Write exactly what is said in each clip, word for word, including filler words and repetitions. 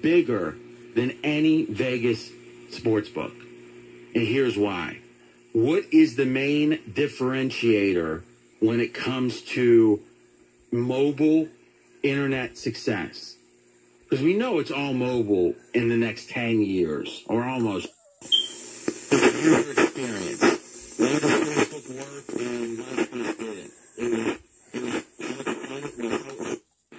bigger than any Vegas sportsbook. And here's why. What is the main differentiator when it comes to mobile internet success? Because we know it's all mobile in the next ten years, or almost. User experience. When the Facebook worked and when it didn't. It was, it was, it was,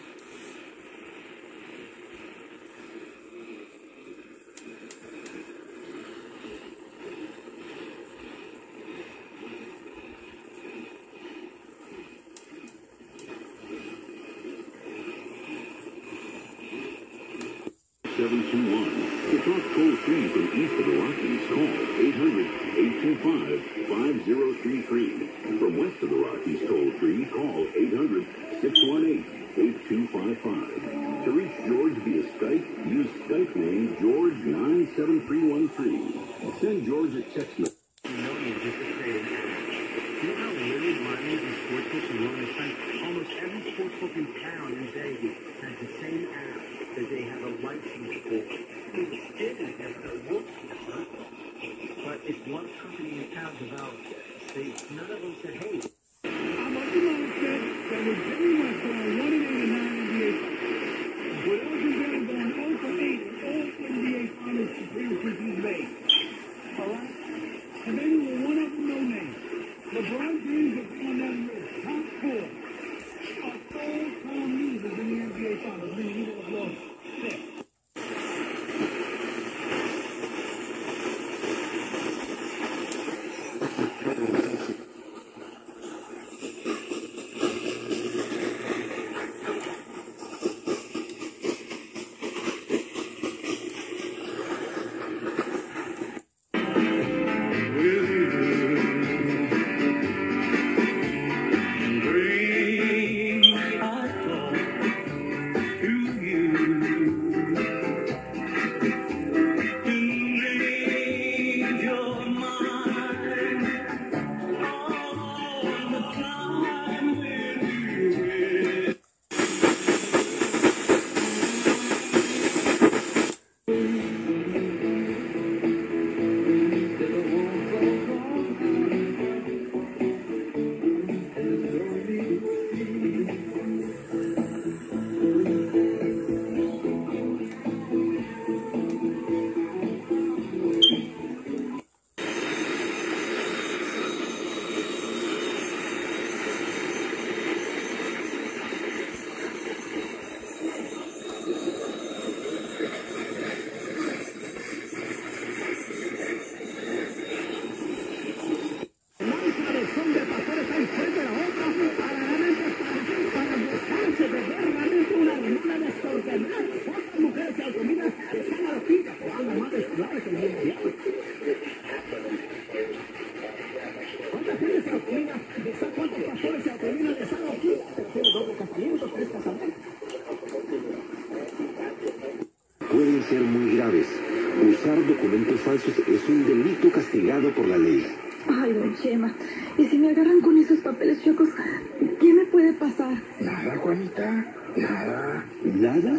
seven two one. To talk toll free from east of the Rockies, call eight hundred, eight two five, five zero three three. From west of the Rockies, toll free, call eight hundred, six one eight, eight two five five. To reach George via Skype, use Skype name George nine seven three one three. Send George a text message. Million just to create an app. You know how limited money and sportsbooks and wellness sites, almost every sportsbook in town in Vegas has the same app that they have a license for. It didn't have the work for it. But if one company in town developed it, they, none of them said, hey. I'm up to said that was Jerry West going one and eight and nine N B A finals. With Elgin Baylor going zero for eight in all N B A finals appearances he's made. All right? And then we were one up with no name. LeBron James is on that list. Top four. Our full-time losers in the N B A finals. Meaning he would have lost six. Pueden ser muy graves. Usar documentos falsos es un delito castigado por la ley. Ay, don Chema, y si me agarran con esos papeles chocos, ¿qué me puede pasar? Nada, Juanita, nada. ¿Nada?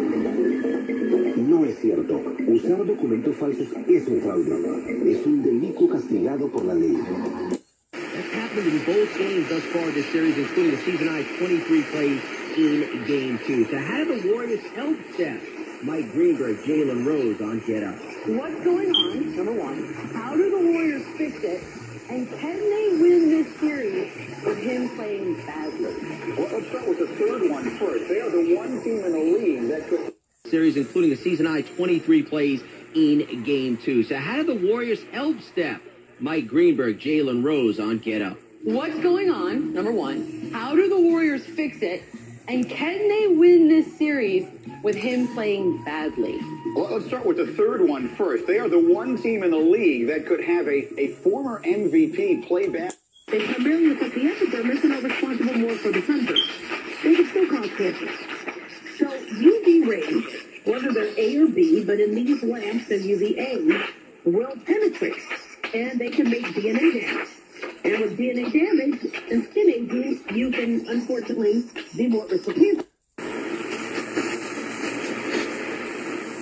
No es cierto. Usar documentos falsos es un fraude. Es un delito castigado por la ley. That's happened in both games thus far this series, including the season high twenty-three plays in game two. So how do the Warriors help Steph? Mike Greenberg, Jalen Rose on Get Up. What's going on, number one? How do the Warriors fix it? And can they win this series with him playing badly? Well, let's start with the third one first. They are the one team in the league that could... Series, including a season high twenty-three plays in game two. So how do the Warriors help Steph? Mike Greenberg, Jalen Rose on Get Up. What's going on, number one? How do the Warriors fix it? And can they win this series with him playing badly? Well, let's start with the third one first. They are the one team in the league that could have a, a former M V P play bad. They primarily look at the epidermis and are responsible more for the sensors. They can still cause cancer. So U V rays, whether they're A or B, but in these lamps, they're U V A, will penetrate, and they can make D N A damage. And with D N A damage and skin aging, you can, unfortunately, be more at risk for cancer.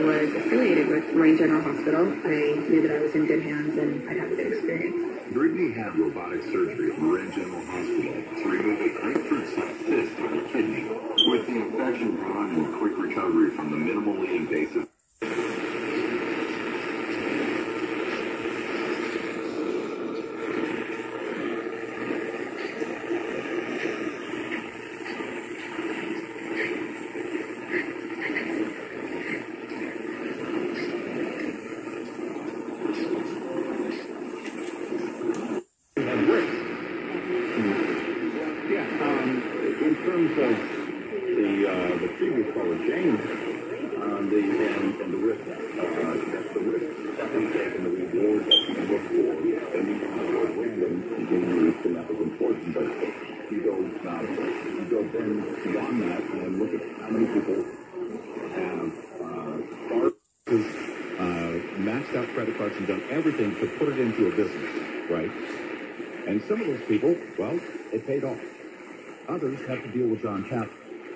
was affiliated with Marine General Hospital, I knew that I was in good hands and I'd have a good experience. Brittany had robotic surgery at Marin General Hospital to remove a grapefruit-sized cyst on her kidney. With the infection gone and quick recovery from the minimally invasive of the uh, the previous caller, James, um, the and, and the risk, uh, that's the risk that we take and the reward that we look for. And we use the word random being used, and that was important. But you go now, you go then beyond that and look at how many people have uh, started, uh, maxed out credit cards and done everything to put it into a business, right? And some of those people, well, it paid off. Others have to deal with John Chapman.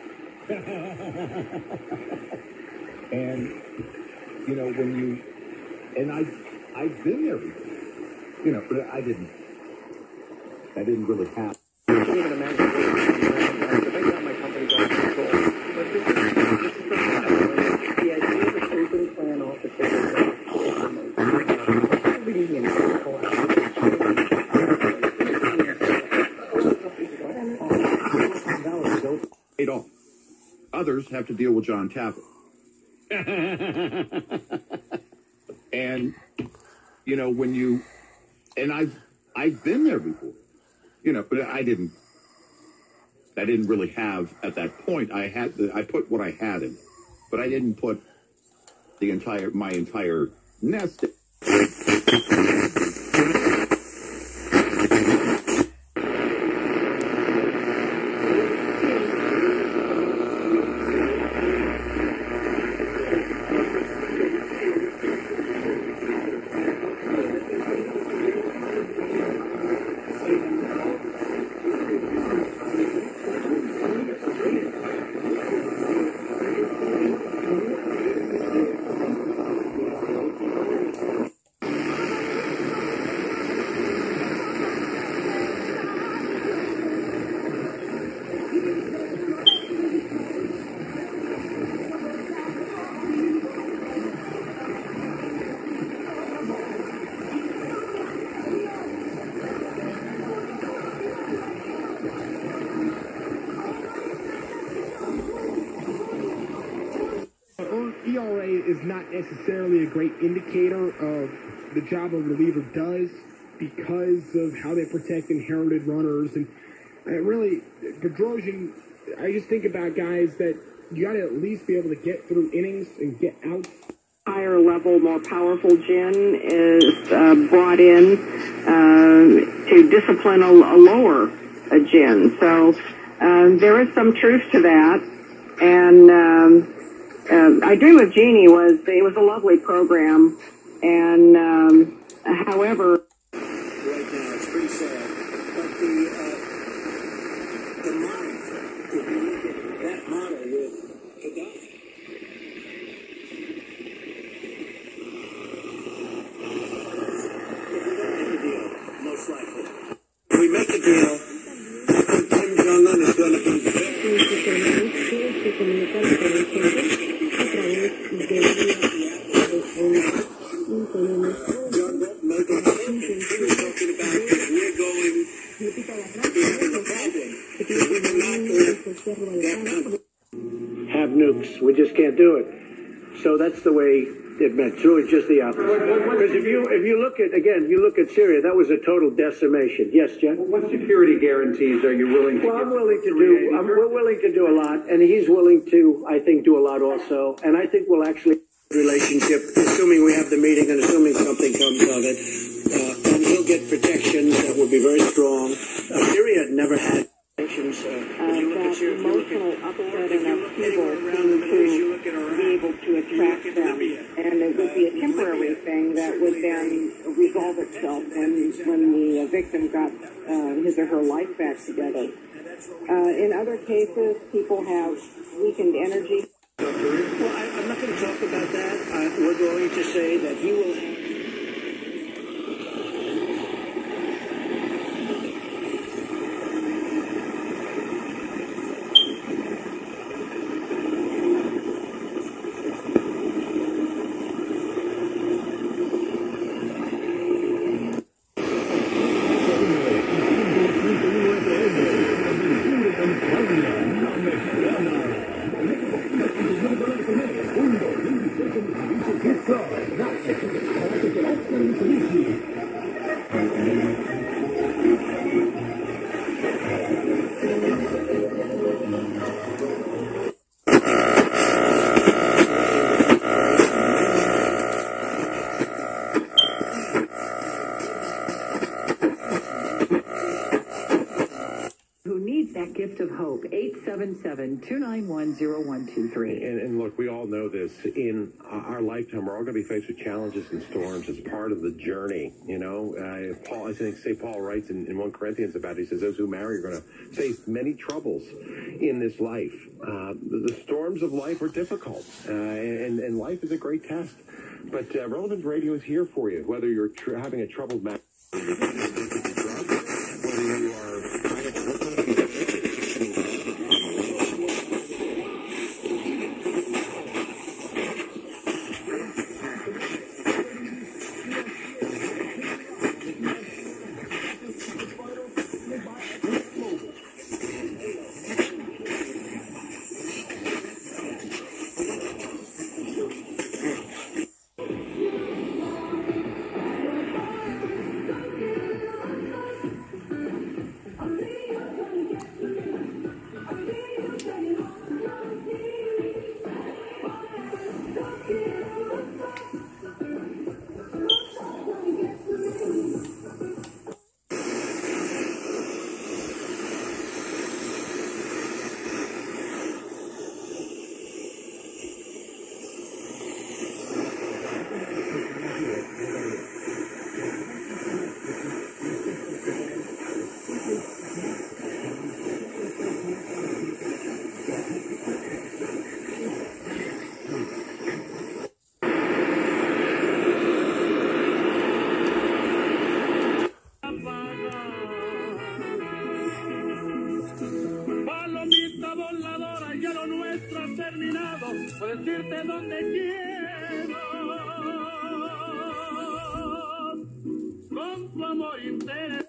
And, you know, when you, and I, I've been there before, you know, but I didn't, I didn't really have. I can't even imagine if I got my company going control. But this is, this is the fun. The idea of a open plan officer is really meaningful. Paid off. Others have to deal with John Tapper. And, you know, when you, and I've, I've been there before, you know, but I didn't, I didn't really have, at that point, I had, the, I put what I had in, but I didn't put the entire, my entire nest in. E R A is not necessarily a great indicator of the job a reliever does because of how they protect inherited runners. And uh, really, Bedrosian, I just think about guys that you got to at least be able to get through innings and get out. Higher level, more powerful gin is uh, brought in uh, to discipline a, a lower a gin. So um, there is some truth to that. And um, uh, I Dream of Jeannie was, it was a lovely program. And um, however... Right now, it's pretty sad. But the, uh, the mind, if you look at that model with Gaddafi, most likely. If we make a deal, I think Kim Jong-un is going to be very... John Bolton made the statement he was talking about that we're going to be having a problem if we cannot let that country have nukes. We just can't do it. So that's the way it meant. It's really just the opposite. Because if you if you look at again, you look at Syria, that was a total decimation. Yes, Jen. Well, what security guarantees are you willing to? Well, I'm willing to do. I'm, we're willing to do a lot, and he's willing to, I think, do a lot also. And I think we'll actually relationship, assuming we have the meeting and assuming something comes of it, uh, and he'll get protections that will be very strong. Uh, Syria never had. Uh, that emotional upset and upheaval seemed to be able to attract them. And it would be a temporary thing that would then resolve itself when, when the victim got uh, his or her life back together. Uh, in other cases, people have weakened energy. Well, I, I'm not going to talk talk about that. Uh, we're going to say that he will have... Gift of Hope, eight seven seven, two nine one, zero one two three. And, and look, we all know this. In our lifetime, we're all going to be faced with challenges and storms as part of the journey. You know, uh, Paul, I think Saint Paul writes in, in First Corinthians about it. He says, those who marry are going to face many troubles in this life. Uh, the, the storms of life are difficult, uh, and, and life is a great test. But uh, Relevant Radio is here for you, whether you're tr- having a troubled marriage, whether you are trying to... Puedes irte donde quieras, con tu amor interno.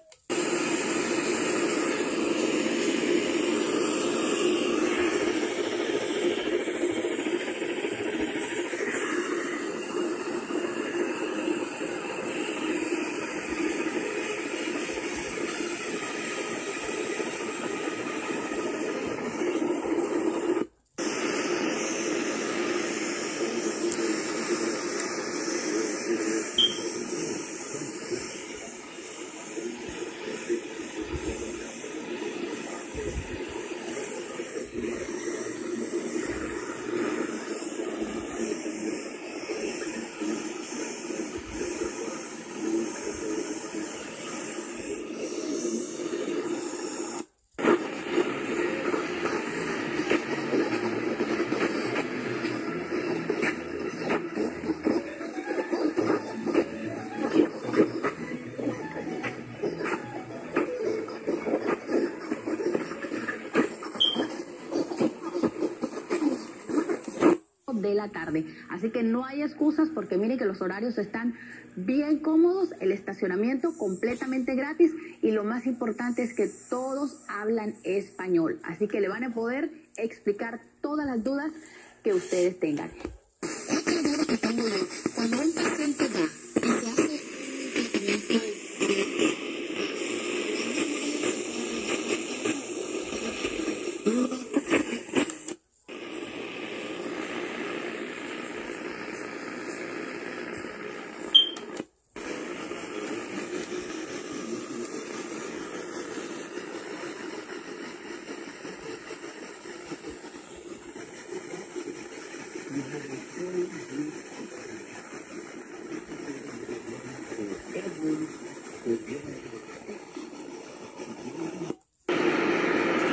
De la tarde, así que no hay excusas porque miren que los horarios están bien cómodos, el estacionamiento completamente gratis y lo más importante es que todos hablan español, así que le van a poder explicar todas las dudas que ustedes tengan. Cuando un paciente va y se hace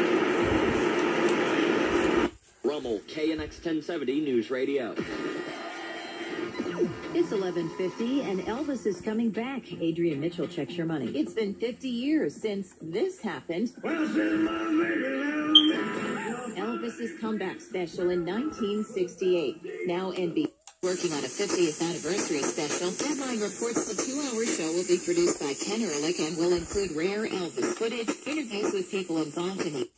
Rummel, K N X ten seventy News Radio. It's eleven fifty, and Elvis is coming back. Adrian Mitchell checks your money. It's been fifty years since this happened. Elvis's comeback special in nineteen sixty-eight. Now N B C working on a fiftieth anniversary special. Deadline reports the two-hour show will be produced by Ken Ehrlich and will include rare Elvis footage, interviews with people involved in the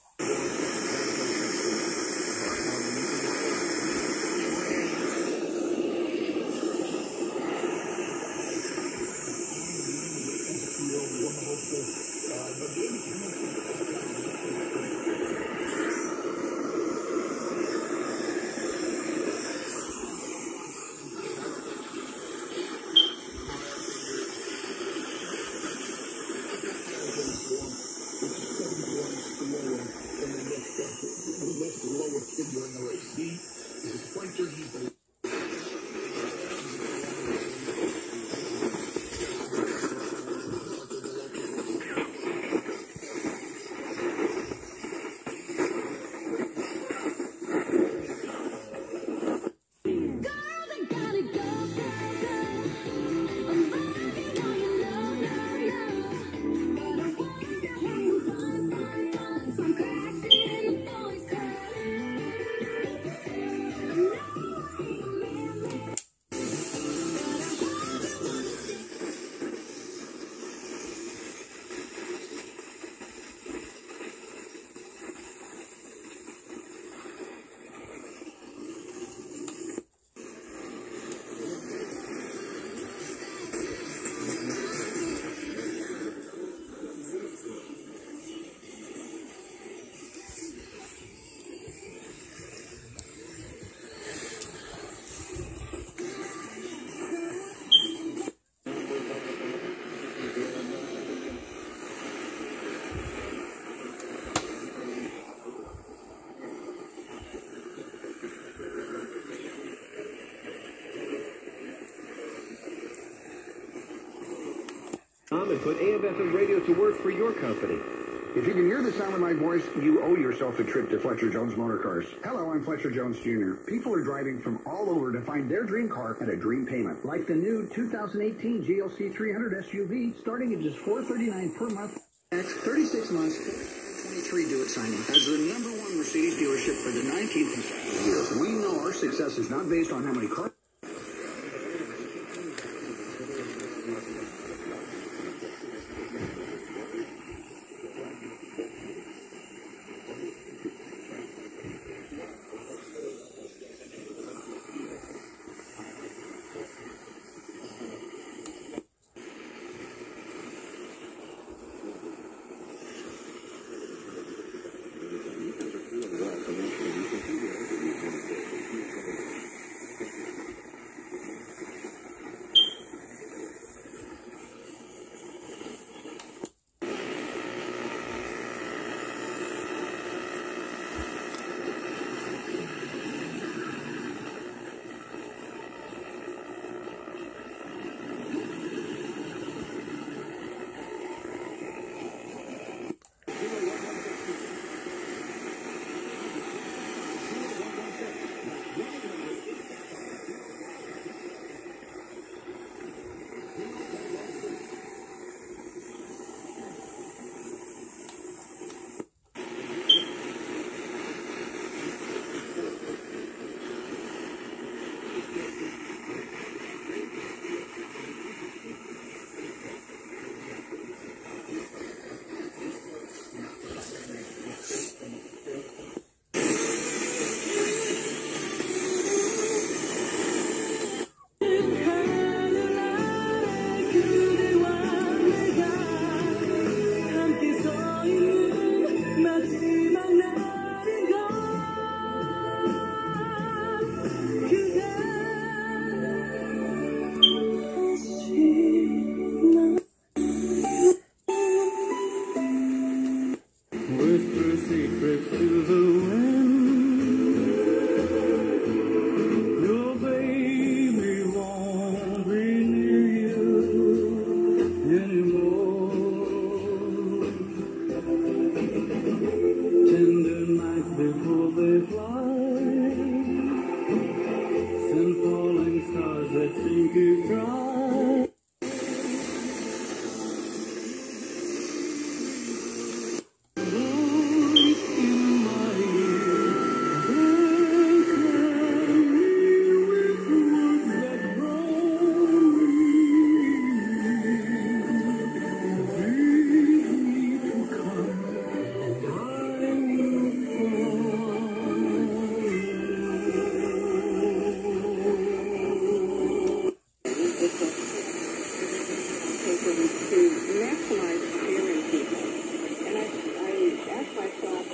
and put A M F M radio to work for your company. If you can hear the sound of my voice, you owe yourself a trip to Fletcher Jones Motor Cars. Hello, I'm Fletcher Jones Junior People are driving from all over to find their dream car at a dream payment. Like the new two thousand eighteen G L C three hundred S U V, starting at just four hundred thirty-nine dollars per month. That's thirty-six months, twenty-three do it signing. As the number one Mercedes dealership for the nineteenth consecutive year, we know our success is not based on how many cars. things to maximize fear in people. And I, I asked myself,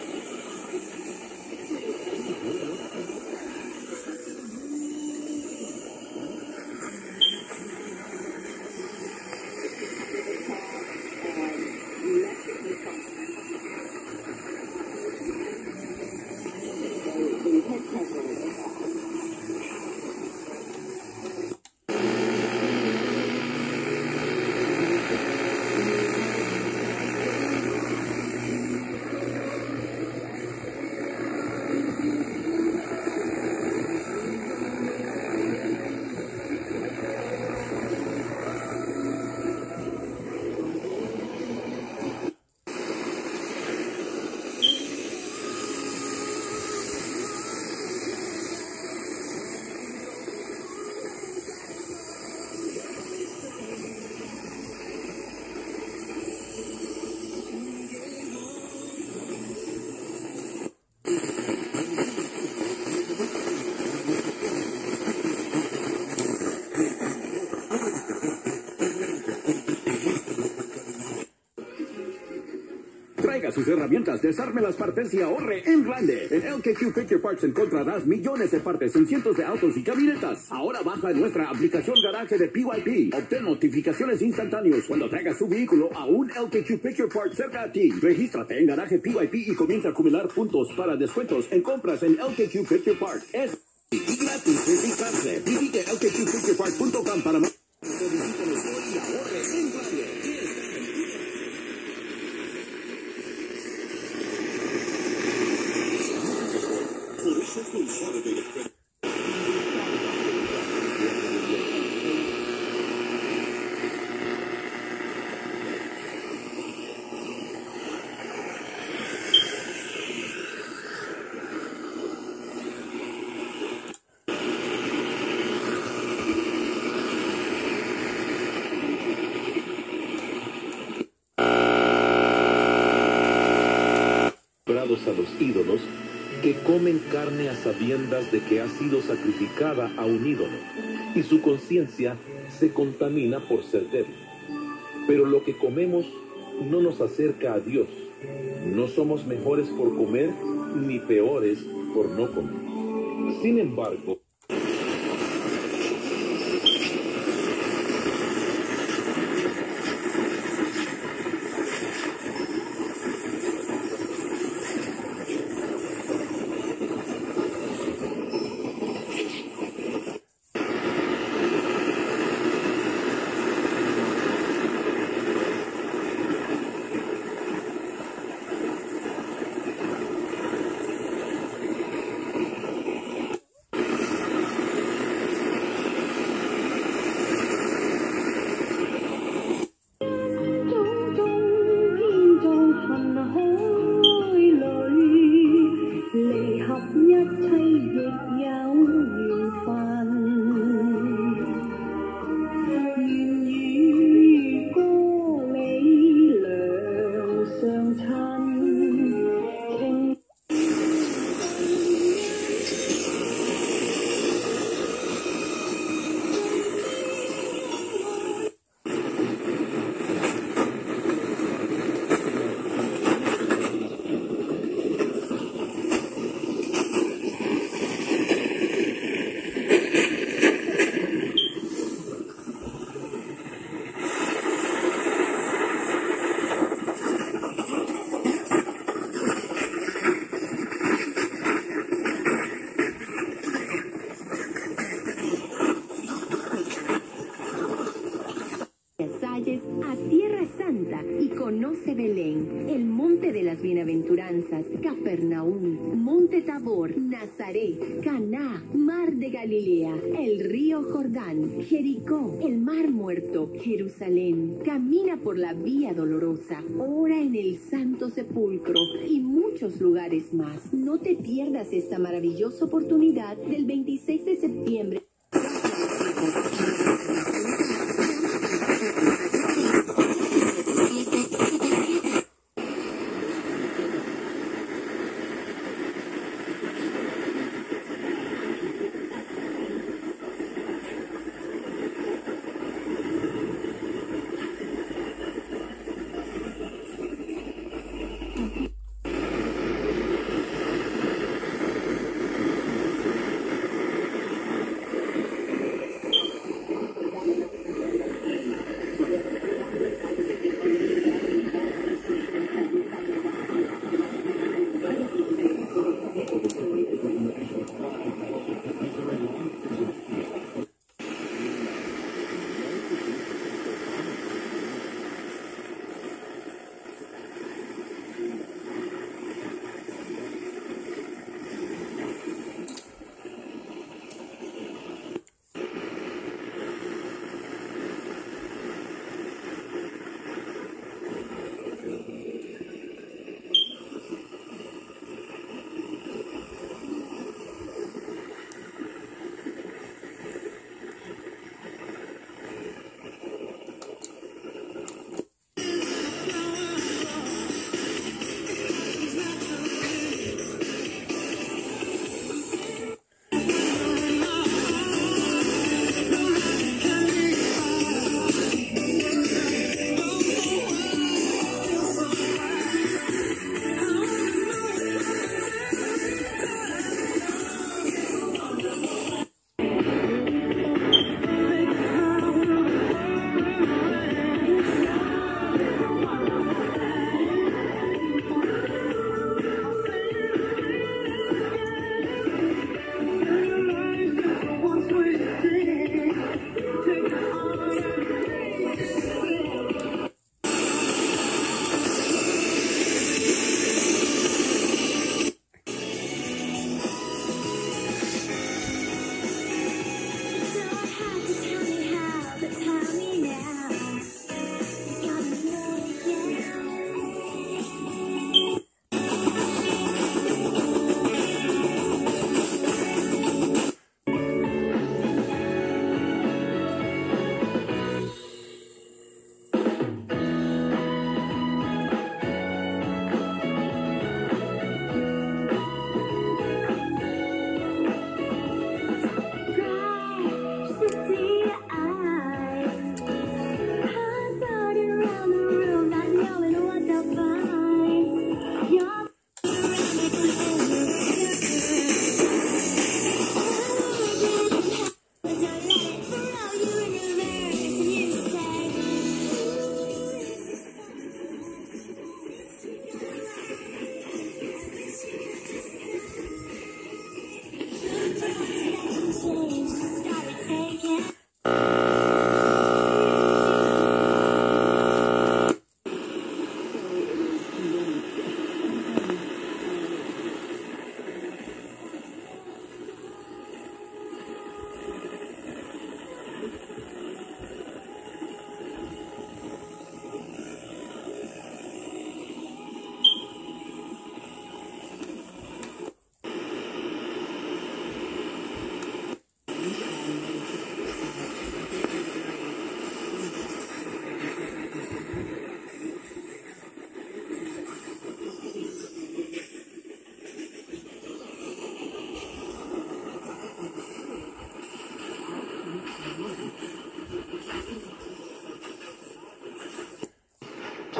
Traiga sus herramientas, desarme las partes y ahorre en grande. En L K Q Picture Parts encontrarás millones de partes en cientos de autos y camionetas. Ahora baja nuestra aplicación Garaje de P Y P. Obtén notificaciones instantáneas cuando traigas su vehículo a un L K Q Picture Parts cerca a ti. Regístrate en Garaje P Y P y comienza a acumular puntos para descuentos en compras en L K Q Picture Parts. Es y gratis registrarse. Visite L K Q Picture Parts punto com para más. Visítenos hoy y ahorre en grande. A los ídolos que comen carne a sabiendas de que ha sido sacrificada a un ídolo y su conciencia se contamina por ser débil. Pero lo que comemos no nos acerca a Dios. No somos mejores por comer ni peores por no comer. Sin embargo, bienaventuranzas, Capernaum, Monte Tabor, Nazaret, Caná, Mar de Galilea, el río Jordán, Jericó, el Mar Muerto, Jerusalén. Camina por la vía dolorosa, ora en el Santo Sepulcro y muchos lugares más. No te pierdas esta maravillosa oportunidad del veintiséis de septiembre.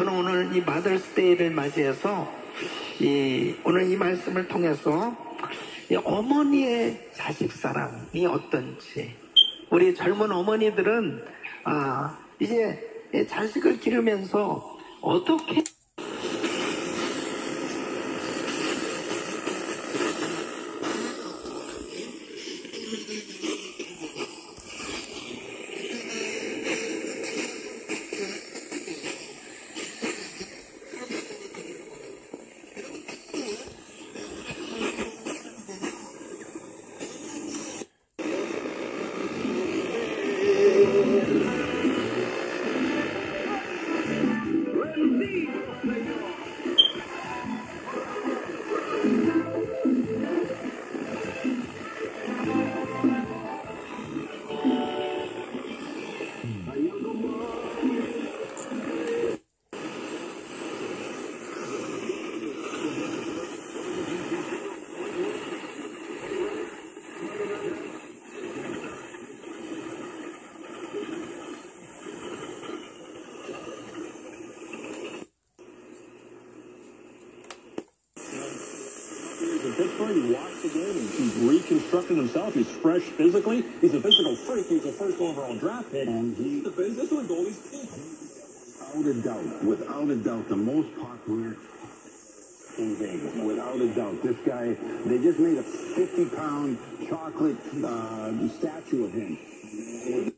저는 오늘 이 마더스데이를 맞이해서 이 오늘 이 말씀을 통해서 이 어머니의 자식 사랑이 어떤지 우리 젊은 어머니들은 아 이제 자식을 기르면서 어떻게 Pittsburgh, he watched the game and he's reconstructing himself. He's fresh physically. He's a physical freak. He's a first overall draft pick. And he's the this one goalie's pick. Without a doubt, without a doubt, the most popular in Vegas. Without a doubt. This guy, they just made a fifty pound chocolate uh, statue of him.